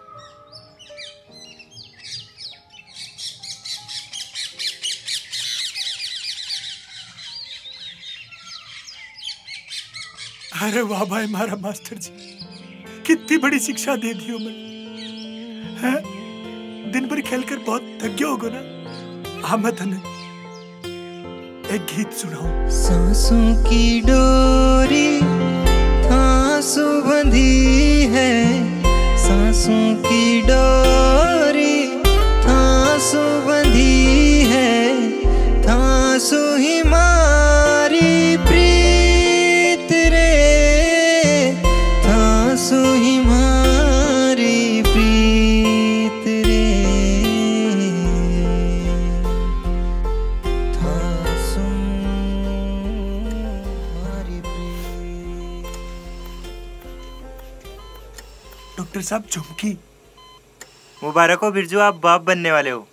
अरे वाह भाई मारा मास्टर जी, कितनी बड़ी शिक्षा दे दी हो मैं। हैं? दिन भर खेलकर बहुत थक गया होगा ना। हाँ मैं तने एक गीत सुनाऊं। सांसों की डोरी थांसू बंधी है, सांसों की डोरी थांसू बंधी है, थांसू ही मारी प्रीत रे, थांसू ही मारी प्रीत रे, थांसू मारी प्रीत। डॉक्टर साहब झुमकी। मुबारक हो बिरजू, आप बाप बनने वाले हो।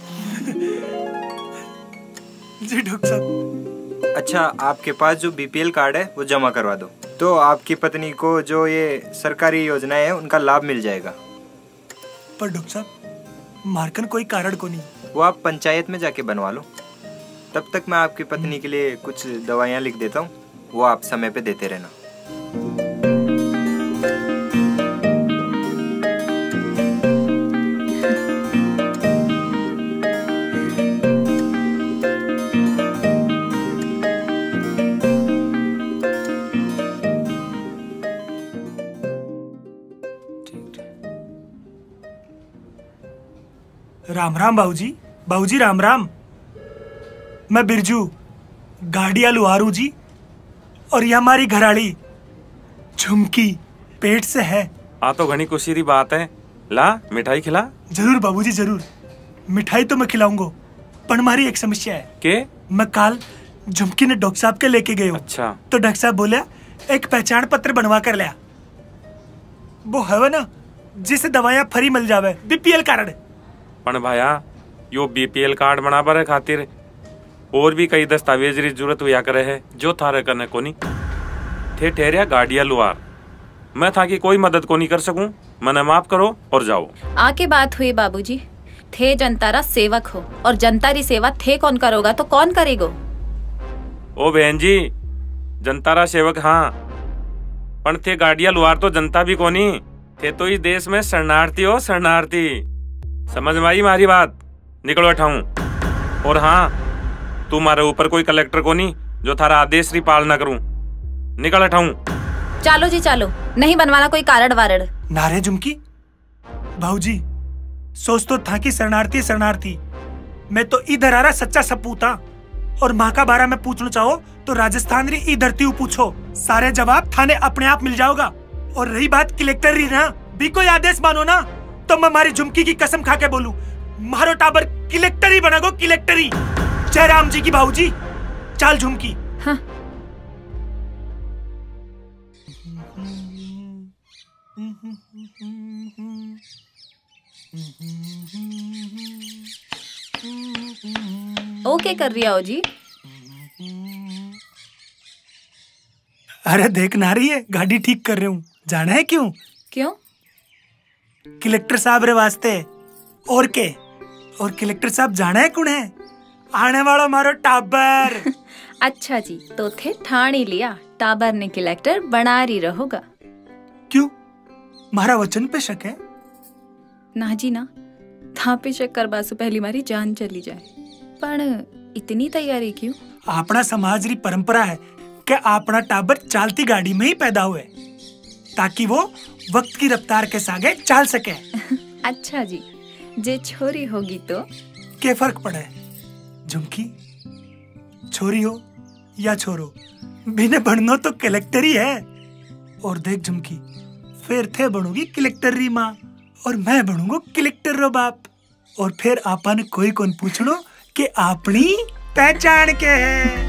जी डॉक्टर साहब। अच्छा, आपके पास जो बीपीएल कार्ड है वो जमा करवा दो, तो आपकी पत्नी को जो ये सरकारी योजनाएं है उनका लाभ मिल जाएगा। पर डॉक्टर साहब मार्कन कोई कारण को नहीं। वो आप पंचायत में जाके बनवा लो। तब तक मैं आपकी पत्नी के लिए कुछ दवाइयाँ लिख देता हूँ, वो आप समय पे देते रहना। राम राम बाबूजी। बाबूजी राम राम। मैं बिरजू गाड़िया लुहारू जी, और ये हमारी घराड़ी झुमकी पेट से है। आ तो घनी खुशी री बात है। ला मिठाई खिला। जरूर बाबूजी जरूर, मिठाई तो मैं खिलाऊंगा, पर हमारी एक समस्या है। के? मैं कल झुमकी ने डॉक्टर साहब के लेके गए। अच्छा। तो डॉक्टर साहब बोला एक पहचान पत्र बनवा कर लिया, वो है ना जिसे दवाइयाँ फ्री मिल जावे, बीपीएल कार्ड। पण भाया यो बीपीएल कार्ड बनाबर खातिर और भी कई दस्तावेज की जरूरत हुआ करे है, जो थारे करने को नहीं थे। ठहरिया गाड़िया लुआर, मैं था कि कोई मदद को नहीं कर सकूं, मने माफ करो और जाओ। आके बात हुई बाबूजी, थे जनतारा सेवक हो, और जनता री सेवा थे कौन करोगा तो कौन करेगो? ओ बहन जी, जनतारा सेवक हाँ, पण थे गाड़िया लुआर तो जनता भी कोनी थे, तो इस देश में शरणार्थी हो शरणार्थी। समझ में आई मारी बात? निकलो हटाऊं। और हाँ, तुम्हारे ऊपर कोई कलेक्टर को नहीं जो थारा आदेश री पालना करूं। निकल हटाऊं। चलो जी चलो, नहीं बनवाना कोई कारण वारण। नारे झुमकी, भाऊजी सोच तो था कि शरणार्थी शरणार्थी, मैं तो इधर आ रहा सच्चा सपूता। और माँ का बारा में पूछना चाहो तो राजस्थान री ई धरती पूछो, सारे जवाब थाने अपने आप मिल जाओगा। और रही बात कलेक्टर री ना, भी कोई आदेश मानो ना तो मैं मारी झुमकी की कसम खा के बोलूं, मारो टाबर कलेक्टर ही बनागो, कलेक्टर ही। जय राम जी की भाऊजी। चाल झुमकी। हाँ। ओके कर रही हो जी। अरे देख ना रही है, गाड़ी ठीक कर रहे हूँ। जाना है क्यों? क्यों? कलेक्टर साहब रे वास्ते। और के? और कलेक्टर साहब जाना है कौन है? आने वाला मारो टाबर। अच्छा जी, तो थे ठान ही लिया, टाबर ने कलेक्टर बना रही रहोगा। क्यों? मारा वचन पे शक है? ना जी ना, था पे शक कर बासु पहली मारी जान चली जाए। पण इतनी तैयारी क्यों? अपना समाज री परंपरा है कि अपना टाबर चालती गाड़ी में ही पैदा हुए ताकि वो वक्त की रफ्तार के सागे चाल सके। अच्छा जी, जे छोरी होगी तो क्या फर्क पड़े? झुमकी छोरी हो या छोरो, बिने बननो तो कलेक्टर ही है। और देख झुमकी, फिर थे बनूंगी कलेक्टर री माँ और मैं बनूंगा कलेक्टर रो बाप। और फिर आपा ने कोई कौन पूछनो कि अपनी पहचान के है।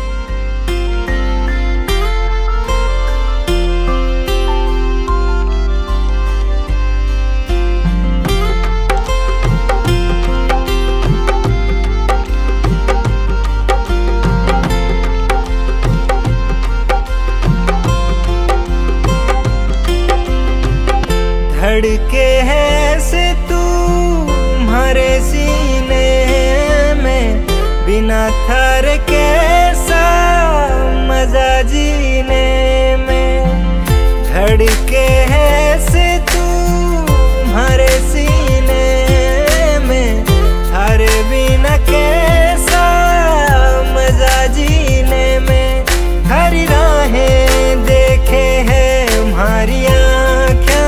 धड़के है से तू हमारे सीने में, बिना थर कैसा मजा जीने में। धड़के है से तू हमारे सीने में, थर बिना कैसा मजा जीने में। हर राहें देखे है हमारी आँखें,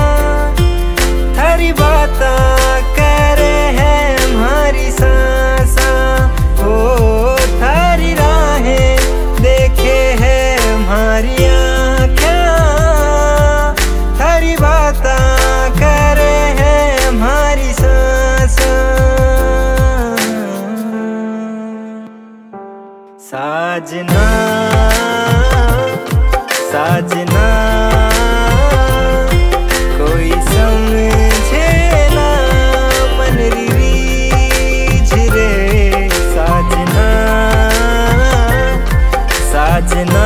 थारी बाता करे है हमारी सांसा। ओ थारी राहें देखे है हमारी आँखें, थारी बाता करे है हमारी सांसा। साजना साजना कोई समझे ना मन री रीझ रे। साजना साजना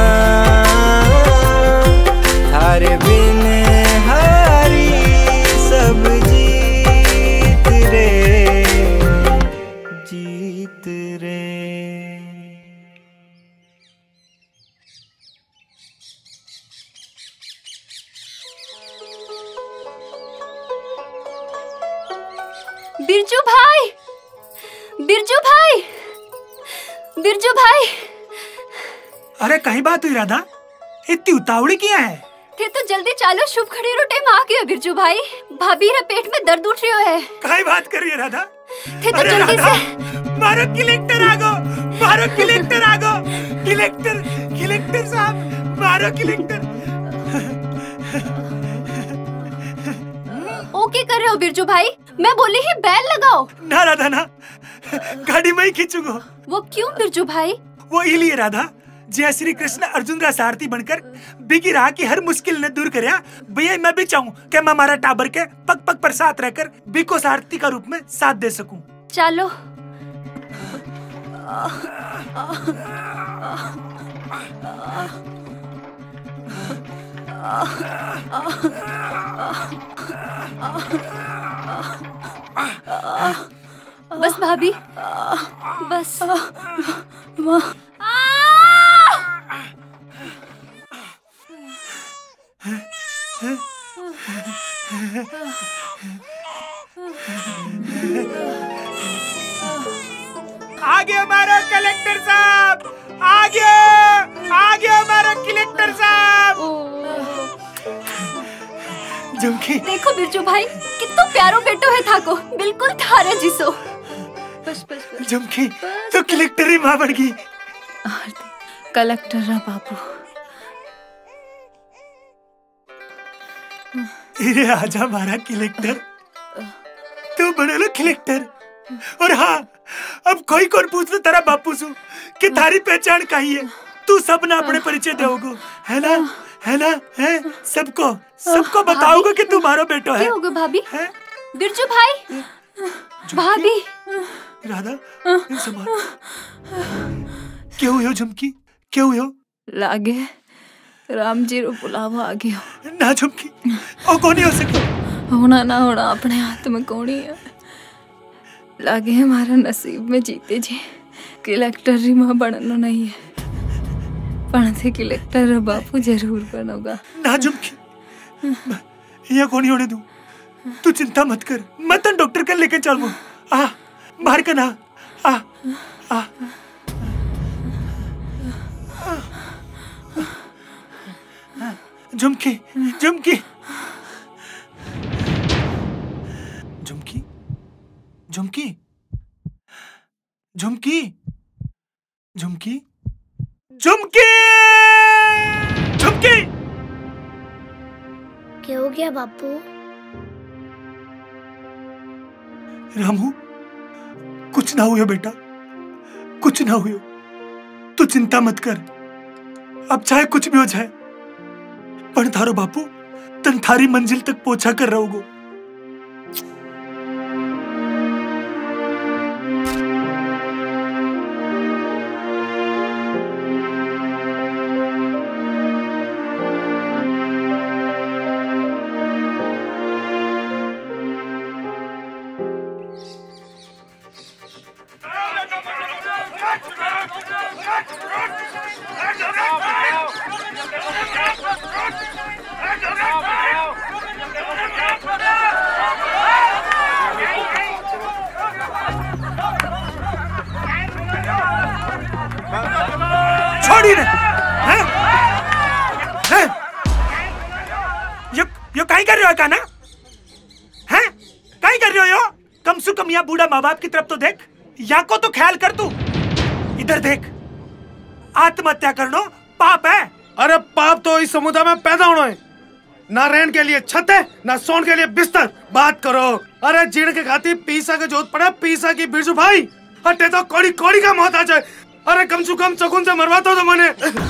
थारे बिन हारी सब जीत रे, जीत रे। बिरजू भाई, बिरजू भाई, बिरजू भाई। अरे कहीं बात हुई राधा, इतनी उतावली किया है? थे तो जल्दी चालो, शुभ खड़ी रो टाइम आ गया बिरजू भाई। भाभी रे पेट में दर्द उठ रही है। कहीं बात कर रही है राधा? थे तो जल्दी से मारो कलेक्टर आ गो, मारो कलेक्टर आ गो, कलेक्टर कलेक्टर साहब मारो कलेक्टर। ओके कर रहे हो बिरजू भाई? मैं बोली ही बैल लगाओ। ना राधा ना, गाड़ी में ही खींचूंगा। वो क्यों बिरजू भाई? वो इलिए राधा, जय श्री कृष्ण अर्जुन रा सारथी बनकर बिकी राह की हर मुश्किल ने दूर करया। भैया मैं भी चाहूँ कि मैं हमारा टाबर के पग पग पर साथ रहकर बिको सारथी का रूप में साथ दे सकूं। चलो। बस भाभी, बस। आगे हमारा कलेक्टर साहब, आगे आगे हमारा कलेक्टर साहब। झुमकी देखो बिरजू भाई, कितना प्यारो बेटो है थाको, बिल्कुल थारे जिसो। बस बस बस। झुमकी तो कलेक्टर ही मां बन गई। कलेक्टर रा बाबू। इरे आजा हमारा कलेक्टर, तू बने लो कलेक्टर। और हाँ, अब कोई कौन पूछ लो तेरा बापू सु कि थारी पहचान कही है। तू सब ना अपने परिचय दोगो, है ना? है ना? है सबको सबको बताओगे कि तू मारो बेटो है। क्या होगा भाभी? बिरजू भाई, भाभी। राधा संभाल। क्यों हुई हो झुमकी? क्यों हुई हो? लागे राम जी रो बुलावा आ गयो। ना झुमकी, ओ कोनी हो सके। होना ना होना अपने हाथ में कोनी है। लागे हमारा नसीब में जीते जी कलेक्टर री मां बननो नहीं है, पण थे कलेक्टर रा बापू जरूर बनोगा। ना झुमकी, ये कोनी होने दूं। तू चिंता मत कर, मैं तो डॉक्टर के लेके चलूं। आ मार के ना, आ आ झुमकी झुमकी झुमकी झुमकी झुमकी झुमकी झुमकी झुमकी। क्या हो गया बापू? रामू कुछ ना हुआ बेटा, कुछ ना हुआ। तू चिंता मत कर, अब चाहे कुछ भी हो जाए पण थारो बापू तन थारी मंजिल तक पहुंचा कर रहोगो। छोड़ी रे, हैं? हैं? यो यो काई कर रहे हो काना? हैं? काई कर रहे हो यो? कम से कम यहाँ बूढ़ा माँ बाप की तरफ तो देख, या को तो ख्याल कर तू। इधर देख, आत्महत्या करना पाप है। अरे पाप तो इस समुदाय में पैदा होना है। ना रहने के लिए छत है, ना सोने के लिए बिस्तर। बात करो। अरे जीण के खाती पीसा के जोत पड़ा, पीसा की बिरजू भाई हटे तो कोड़ी कोड़ी का मौत आ जाए। अरे कम से कम चकुन से मरवा तो मैंने।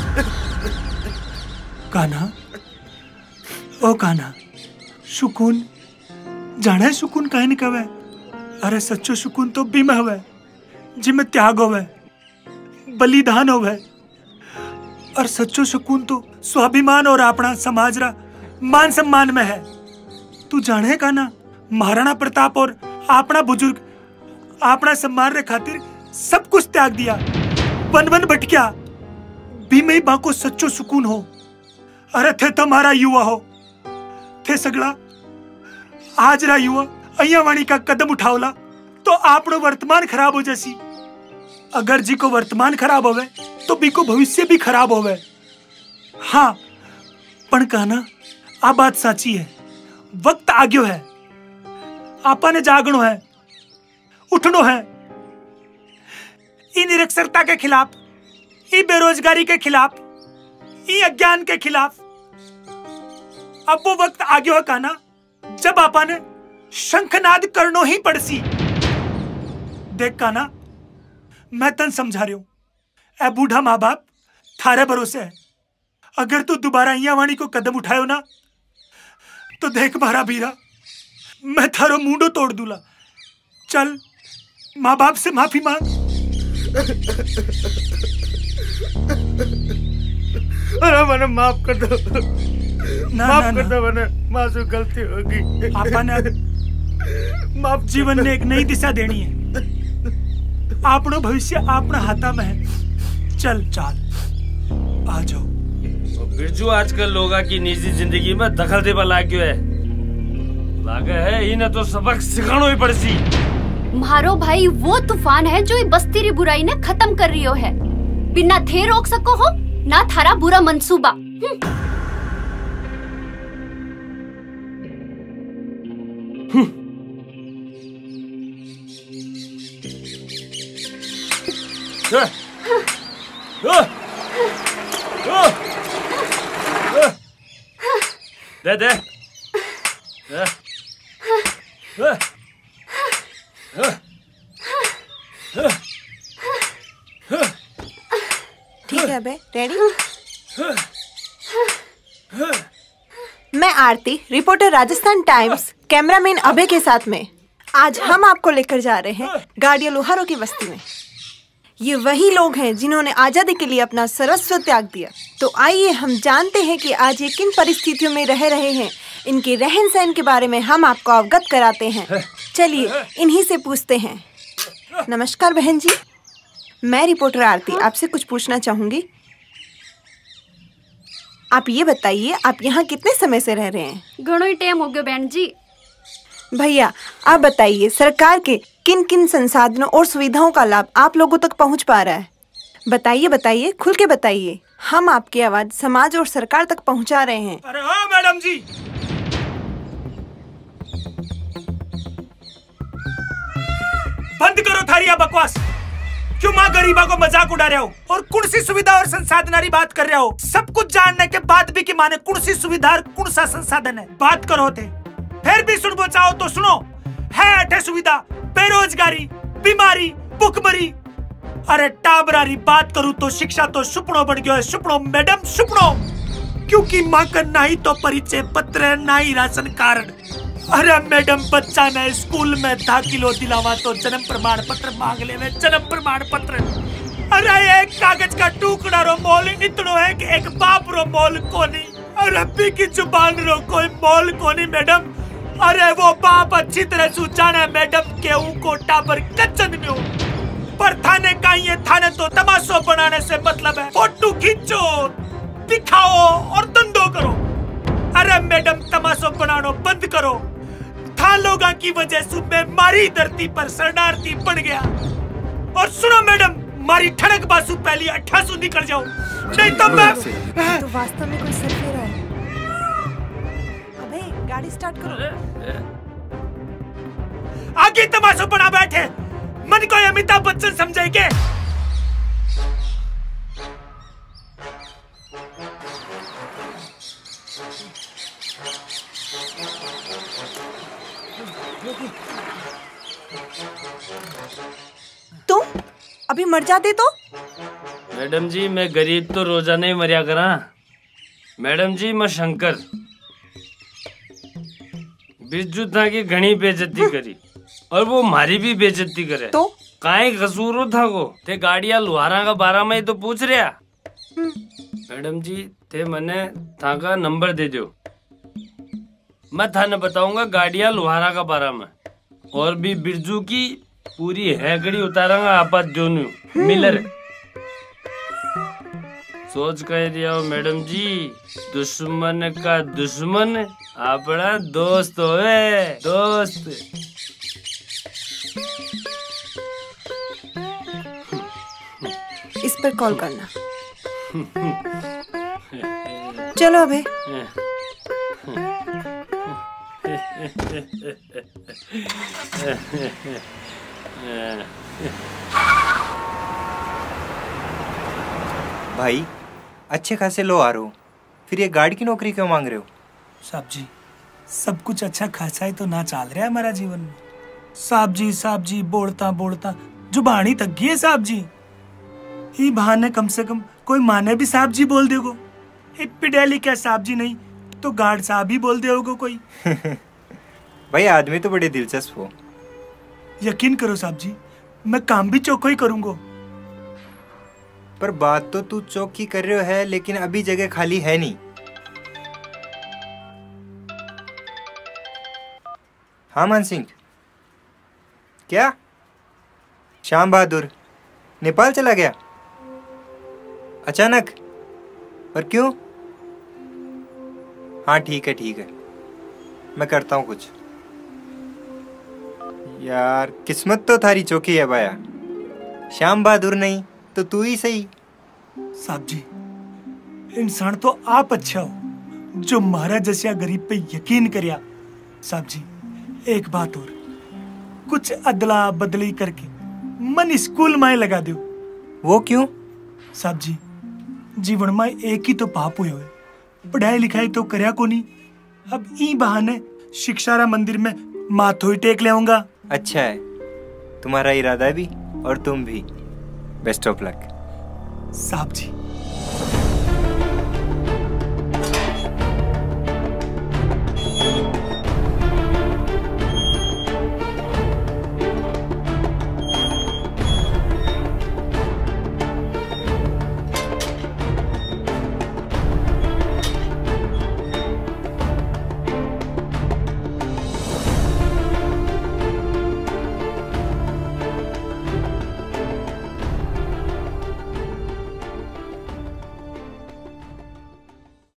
कान्हा, ओ कान्हा, सुकून जाना है सुकून काहे नहीं कवे। अरे सच्चो सुकून तो बीमा हवे, जिमे त्याग होवे, बलिदान होवे। और सच्चो सुकून तो स्वाभिमान और अपना समाज रा मान सम्मान में है। तू जाने का ना, महाराणा प्रताप और अपना बुजुर्ग अपना सम्मान रे खातिर सब कुछ त्याग दिया, वन वन भटकिया, भी में बा को सच्चो सुकून हो। अरे थे तुम्हारा युवा हो, थे सगला आज रा युवा अय्या वाणी का कदम उठावला तो आपनो वर्तमान खराब हो जैसी। अगर जी को वर्तमान खराब होवे तो बी को भविष्य भी खराब होवे। हाँ पण कहना आ बात साची है, वक्त आग्यो है, आपा ने जागणो है, उठनो है। ई निरक्षरता के खिलाफ, ई बेरोजगारी के खिलाफ, ई अज्ञान के खिलाफ अब वो वक्त आग्यो है काना, जब आपा ने शंखनाद करनो ही पड़सी। देख काना, मैं तन समझा रही हूं, ए बूढ़ा माँ बाप थारे भरोसे है। अगर तू दोबारा इया वाणी को कदम उठायो ना तो देख मारा बीरा, मैं थारो मुंडो तोड़ दूला। चल माँ बाप से माफी मांग। अरे मैंने माफ कर दो, ना, माफ ना, कर ना। दो मैंने, माँ से गलती होगी। आपा ने माफ जीवन ने एक नई दिशा देनी है। आपनो भविष्य अपना हाथा में है। चल चाल आ जाओ। बिरजू आजकल लोगा की निजी जिंदगी में दखल देवा लाग्यो है, लागे है इन्हें तो सबक सिखानो ही पड़सी। मारो भाई वो तूफान है जो ये बस्ती री बुराई ने खत्म कर रियो है। बिना थे रोक सको हो ना थारा बुरा मंसूबा। दे दे ठीक है बे, रेडी? मैं Aarti, reporter Rajasthan Times, cameraman Abhay के साथ में आज हम आपको लेकर जा रहे हैं गाड़िया लोहारों की बस्ती में। ये वही लोग हैं जिन्होंने आजादी के लिए अपना सर्वस्व त्याग दिया। तो आइए हम जानते हैं कि आज ये किन परिस्थितियों में रह रहे हैं। इनके रहन सहन के बारे में हम आपको अवगत कराते हैं। चलिए इन्हीं से पूछते हैं। नमस्कार बहन जी, मैं रिपोर्टर आरती आपसे कुछ पूछना चाहूंगी। आप ये बताइए, आप यहाँ कितने समय से रह रहे हैं? घणो ही टाइम हो गयो बहन जी। भैया आप बताइए, सरकार के किन किन संसाधनों और सुविधाओं का लाभ आप लोगों तक पहुंच पा रहा है? बताइए बताइए, खुल के बताइए। हम आपकी आवाज समाज और सरकार तक पहुंचा रहे हैं। अरे हाँ मैडम जी, बंद करो थारी ये बकवास। क्यों माँ गरीबा को मजाक उड़ा रहे हो और कौन सी सुविधा और संसाधनारी बात कर रहे हो? सब कुछ जानने के बाद भी कि माने कौन सी सुविधा और कौन सा संसाधन है बात करो थे। फिर भी सुन चाहो तो सुनो, है अठे सुविधा बेरोजगारी, बीमारी, भुखमरी। अरे टाबरारी बात करूं तो शिक्षा तो सुपनो बन गयो है, सुपनो मैडम सुपनो। क्योंकि माँ का ना ही तो परिचय पत्र ना ही राशन कार्ड। अरे मैडम बच्चा ने स्कूल में दाखिलो दिलावा तो जन्म प्रमाण पत्र मांग ले में जन्म प्रमाण पत्र। अरे एक कागज का टुकड़ा रो मोल इतनो है कि एक बाप रो मोल कोनी। अरे अभी की जुबान रो कोई मोल कोनी मैडम। अरे वो बाप अच्छी तरह से जाने मैडम के को टाबर कच्चन में हो, पर थाने का ये थाने तो तमाशो बनाने से मतलब है। फोटो खींचो, दिखाओ और दंडो करो। अरे मैडम तमाशो बनानो बंद करो। था लोगों की वजह से मैं मारी धरती पर शरणार्थी पड़ गया। और सुनो मैडम, मारी ठड़क बासु पहली अट्ठासु निकल जाओ, नहीं तो मैं तो वास्तव में कोई सरफेरा है। अबे गाड़ी स्टार्ट करो। आगे तमाशो बना बैठे, मन को अमिताभ बच्चन समझे के? तुम अभी मर जाते तो? मैडम जी मैं गरीब तो रोजाना ही मरिया करा। मैडम जी मैं शंकर बिरजू था की घनी बेइज्जती करी और वो मारी भी बेइज्जती करे तो काहे कसूर था को ते गाड़िया लुहारा का बारा में ही तो पूछ रहा। मैडम जी ते मने था का नंबर दे दो, मैं थाने बताऊंगा गाड़िया लुहारा का बारा में। और भी बिरजू की पूरी हैगड़ी उतारांगा आपा दोनों मिलर। सोच कह दिया हो मैडम जी, दुश्मन का दुश्मन अपना दोस्त होवे दोस्त। इस पर कॉल करना। चलो अबे। भाई अच्छे खासे लो आ रहे हो, फिर ये गार्ड की नौकरी क्यों मांग रहे हो? साहब जी सब कुछ अच्छा खासा ही तो ना चल रहा है हमारा जीवन में। साहब जी साहब जी बोलता बोलता जुबानी तक गई है साहब जी। ही बहाने कम से कम कोई माने भी साहब जी बोल देगो। एक पिडेली क्या साहब जी नहीं तो गार्ड साहब ही बोल देगो कोई। भाई आदमी तो बड़े दिलचस्प हो। यकीन करो साहब जी, मैं काम भी चौको ही करूंगा। पर बात तो तू चौकी कर रहे हो है, लेकिन अभी जगह खाली है नहीं। हाँ मान सिंह, क्या श्याम बहादुर नेपाल चला गया अचानक? और क्यों? हाँ ठीक है ठीक है, मैं करता हूँ कुछ। यार किस्मत तो थारी चौकी है भाया, श्याम बहादुर नहीं तो तू ही सही। साहब जी इंसान तो आप अच्छा हो जो महाराज जैसा गरीब पे यकीन करिया। साहब जी एक बात और, कुछ अदला बदली करके मन स्कूल में लगा दो। वो क्यों? साहब जी जीवन में एक ही तो पाप हुए हुए, पढ़ाई लिखाई तो करया को नहीं। अब ई बहाने शिक्षारा मंदिर में माथो ही टेक ले आऊंगा। अच्छा है, तुम्हारा इरादा भी और तुम भी। Best of luck. साहब जी